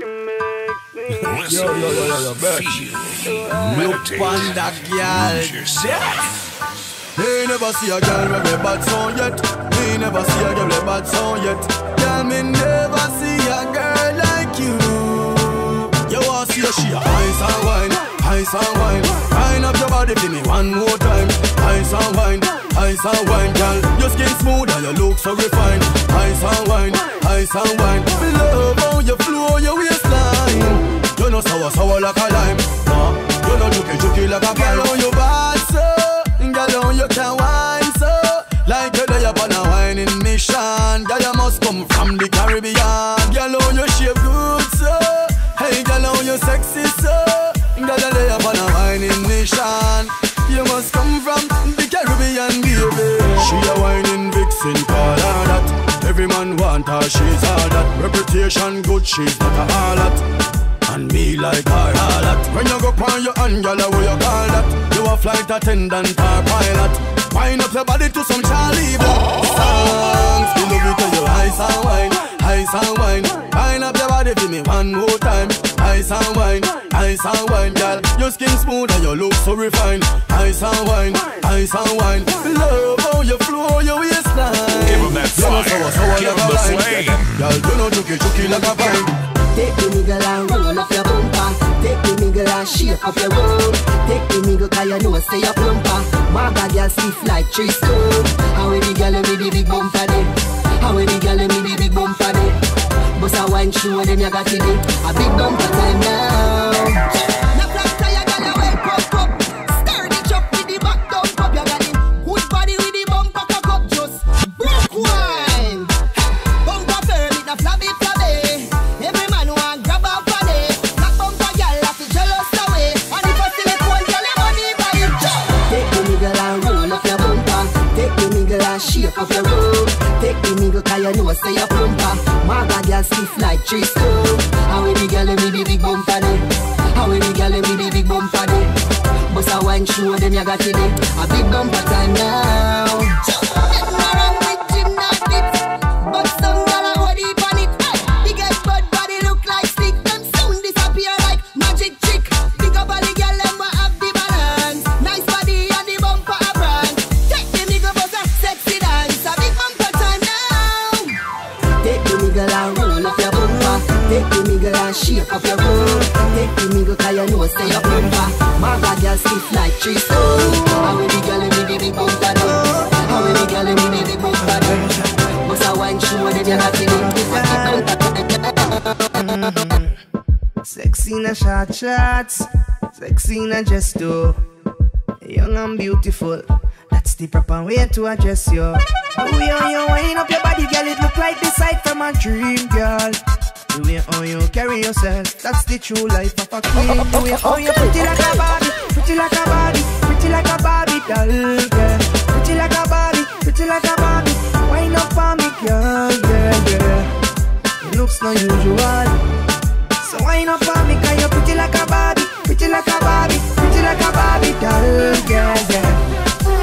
Yo, Vershon. Look on that girl. Me never see a girl with a bad song yet. Me never see a girl with a bad song yet. Girl, me never see a girl like you. You want to see a she a ice and wine, ice and wine. Wind up your body for me one more time. Ice and wine, girl. Your skin smooth and your look so refined. Ice and wine, ice and wine. Me love how you flow your waistline. You know sour like a lime. You know juky like a girl. How you bad so, girl how you can wine so. Like you're there upon a whining mission. Girl you must come from the Caribbean. Girl how you shape good so. Hey girl how you sexy so. Girl you're there upon a whining mission. You must come from the Caribbean, baby. She a whining vixen, call her that. Every man want her, she's all that. Reputation good, she's not a harlot. And me like her harlot. When you go on your hand, girl, what you call that? You a flight attendant or pilot. Wind up your body to some Charly songs. Me love it to you, ice and wine, ice and wine. Wind up your body for me one more time. Ice and wine, girl. Your skin smooth and your look so refined. Ice and wine, love how you flow your waistline. Give him that fire, give him the flame. Girl, you know juky like a vine. Take the nigga and roll up your bumper. Take the nigga and shake up your road. Take the nigga cause you know say you plumper. Maga girl stiff like 3 stone. How we the girl with the big bumper day? How we the girl with the big bumper day? Bust a wine show them you got it. A big bumper time now. Now flat tire girl you well pop up. Stir the chop with the back down pop. You got it good body with the bumper cock up. Just broke wine. Bumper firm it a flabby. Every man want grab up on it. Black bumper girl have to jealous away. And if I see the cold girl your money buy it. Take the nigga and roll up your bumper. Take the nigga and shake up your road. Take the nigga cause you know say you plumper. Maga girl stiff like 3 stone. How we the girl with the big bumper day? How we the girl with the big bumper day? Bust a wine show them you got it. A big bumper time now. Nothing wrong with gymnastics, but some girl are hold it on it. Big head bud body look like stick. Them soon disappear like magic trick. Big up all the girl them what have the balance. Nice body and the bumper a brand. Take the nigga bust a sexy dance. A big bumper time now. Take the nigga and roll up your bumper. Take the nigga and shake up your road. Take the nigga cause you know say you plumper. Maga girl stiff like 3 stone. How we the girl with the big bumper do? How we the girl with the big bumper do? Bust a wine show them you got it. Sexy in a short shots, sexy in a dress too. Young and beautiful, that's the proper way to address you. The way how you wind up your body, girl, it look like the sight from a dream, girl. The way how you carry yourself, that's the true life of a queen. The way how you pretty like a Barbie, pretty like a Barbie, pretty like a Barbie doll, girl. Pretty like a Barbie, pretty like a Barbie. Wind up on me, girl, yeah. It looks no usual. So wind up on me, cause you're pretty like a Barbie, pretty like a Barbie, pretty like a Barbie doll, yeah.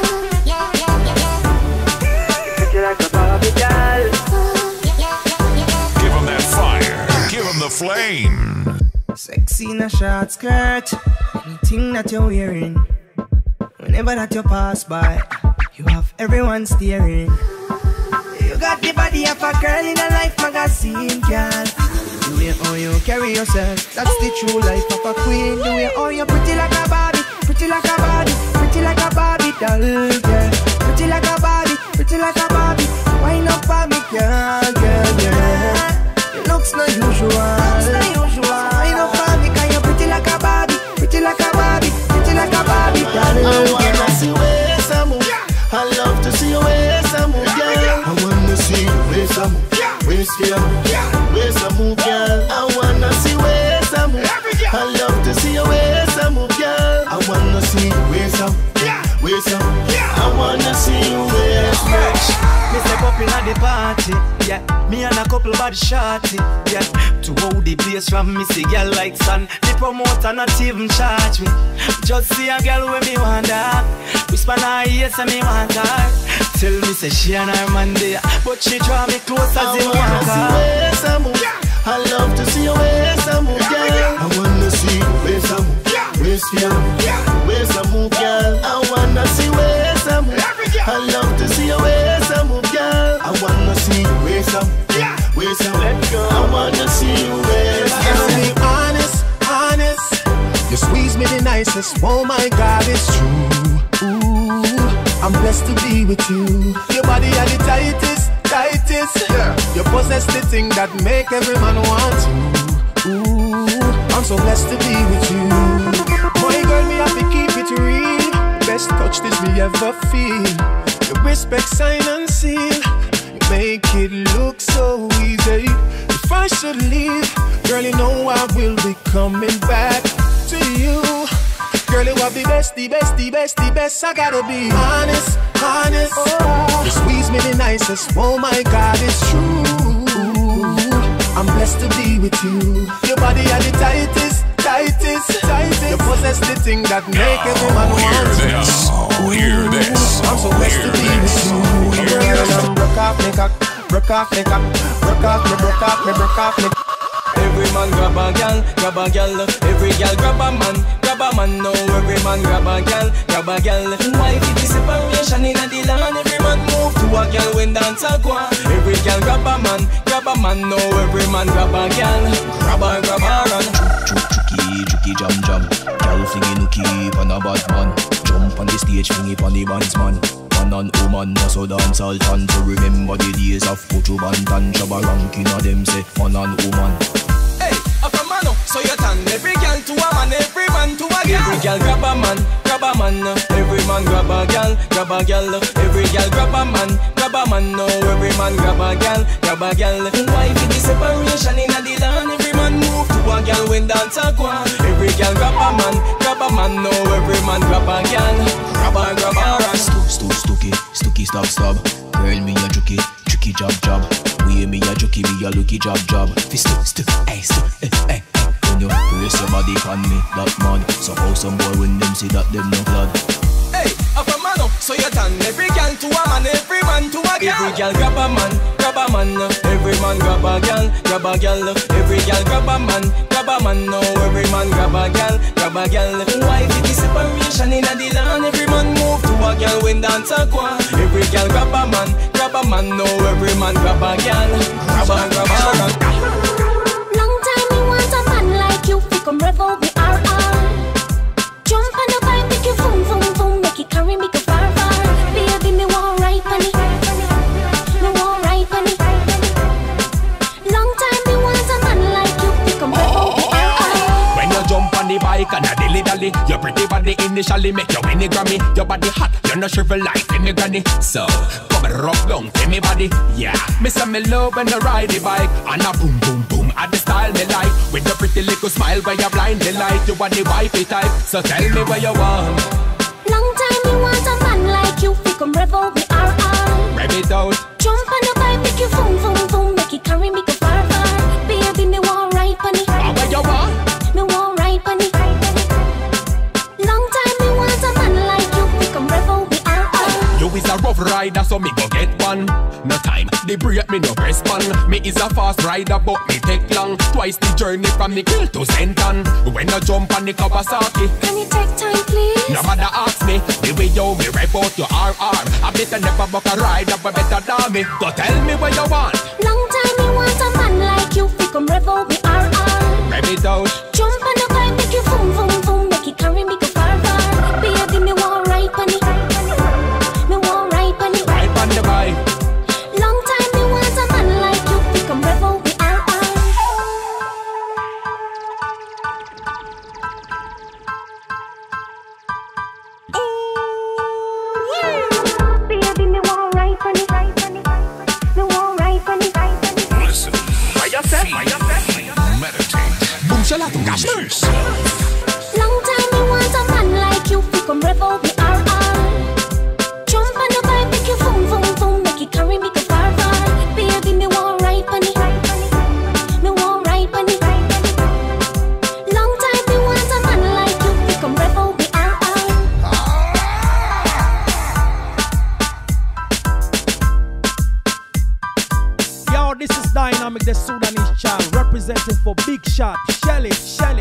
Pretty like a Barbie doll. Give him that fire, give him the flame. Sexy in a short skirt, anything that you're wearing. Whenever that you pass by, you have everyone staring. You got the body of a girl in a Life magazine, girl. The way how you carry yourself, that's the true life of a queen. The way how you pretty like a Barbie, pretty like a Barbie, pretty like a Barbie doll, yeah. Pretty like a Barbie, pretty like a Barbie. Wind up on me, girl, yeah. It looks no usual, wind up on me, cause you're pretty like a Barbie, pretty like a Barbie, pretty like a Barbie doll. I wanna see ways I move. I love to see your ways I move, girl. I wanna see ways I move. Ways I move, ways I move, girl. I wanna see ways I move. I love to see your ways I move, girl. I wanna see ways I move, ways I move. I wanna see your ways move. Me step up in at the party, yeah. Me and a couple body shorty, yeah. To hold the place from me see girl like sun. The promoter not even charge me. Just see a girl when me want her. Whisper in her ear say me want her. Tell me say she and her man there, but she draw me close as you want her. I love to see your ways I nicest. Oh my God, it's true. Ooh, I'm blessed to be with you. Your body are the tightest, tightest. Yeah. You possess the thing that make every man want you. Ooh, I'm so blessed to be with you. My girl, me have to keep it real. Best touch this me ever feel. Your respect, sign and seal. You make it look so easy. If I should leave, girl, you know I will be coming back to you. Girl, you are the best, the best, the best, the best. I gotta be honest, honest. Oh, you squeeze me the nicest. Oh my God, it's true. I'm blessed to be with you. Your body are the tightest, tightest, tightest. You possess the thing that make every man want you. Hear this. I'm so blessed to be with you. Girl, I'm broke off me cock, broke off me cock, broke off me, broke off me, broke off me. Every man grab a gal, grab a gal. Every gal grab a man, grab a man. Now every man grab a gal, grab a gal. Why be the separation in the land? Every man move to a gal when dance a go. Every gal grab a man, grab a man. Now every man grab a gal, grab a run. Tricky jam jam. Gal flingy nookie on a bad man. Jump on the stage, flingy on the bands man. Man and woman, no so dance all time. To remember the days of Kuchu Bantan. Shabba ranking of them say man and woman. So you turn every girl to a man, every man to a girl. Every girl grab a man, grab a man. Every man grab a girl, grab a girl. Every girl grab a man, grab a man. Now every man grab a girl, grab a girl. Why be the separation in the land? Every man move to a girl when dance a go. Every girl grab a man, grab a man. Now every man grab a girl, grab a run. Stooky, stop. Girl, me a juki, tricky job. We me a juki, me a looky job. Hey. When you brace your body on me, that mad. So how some boy when them see that them no blood. Hey, up a man up, so you turn every girl to a man, every man to a girl. Every girl grab a man, grab a man. Every man grab a girl, grab a girl. Every girl grab a man, grab a man. Now every man grab a girl, grab a girl. Why be the separation in the land? Every man move to a girl when dance a go. Every girl grab a man, grab a man. Now every man grab a girl, grab a. You come revel with RR. Jump on the bike, make you boom, boom, boom. Make it carry, make it far, far. Baby, me want right on it. Me want right on it. Long time me want a man like you come revel with RR. When you jump on the bike and a dilly-dally, your pretty body initially make you win the Grammy. Your body hot, you no shrivel like me granny. So, come and rock down to me body. Yeah, me say me love when you ride the bike. And a boom, boom, boom. At the style me like, with your pretty little smile where you blind the light. You are the wifey type, so tell me what you want. Long time me want a man like you, come revel with RR. Rev it out. Jump on the bike, make you boom, boom, boom. Make it carry, make it far, far. Baby, me want right on it. What you want? Me want right on it. Long time me want a man like you, come revel with RR. You is a rough rider, so me go get one. No time, they break me no press man. Me is a fast rider, but me take long. Twice the journey from the Kill to Senton. When I jump on the Kawasaki, can you take time, please? No matter ask me, the way you me rap out your RR. I better never book a rider, but better than me. So tell me what you want. Long time me want a man like you, come revel with RR. Rev it out. Jump on the bike, make you boom, boom, boom. Make it carry, make it far, far. Baby, me want right on it. Me want right on it. Right on the bike. Long time me want a man like you, come revel with RR. Baby, me want right on it. Me want right on it. Listen, feel, meditate, Boom, shalatu, lose gash. yourself. Long time me want a man like you, come revel with RR. Jump on the bike, make you boom, boom, boom. Make it carry, make it far, far. Baby, me want right on it. Me want right on it. Long time me want a man like you, come revel with RR. Yo, this is Dynamic, the Sudanese child, representing for Bigshot, Charly.